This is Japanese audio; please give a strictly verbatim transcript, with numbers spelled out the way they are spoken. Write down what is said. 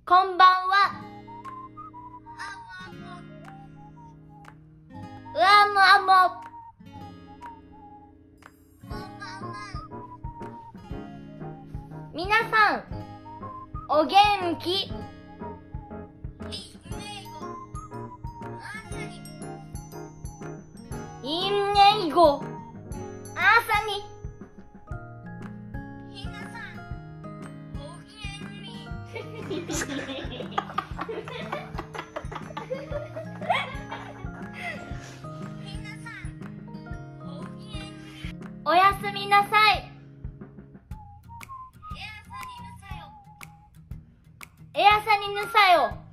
こんばんは。うわもあも。みなさん、お元気？いんねいご。あさに。おやすみなさい。えやさにぬさよ。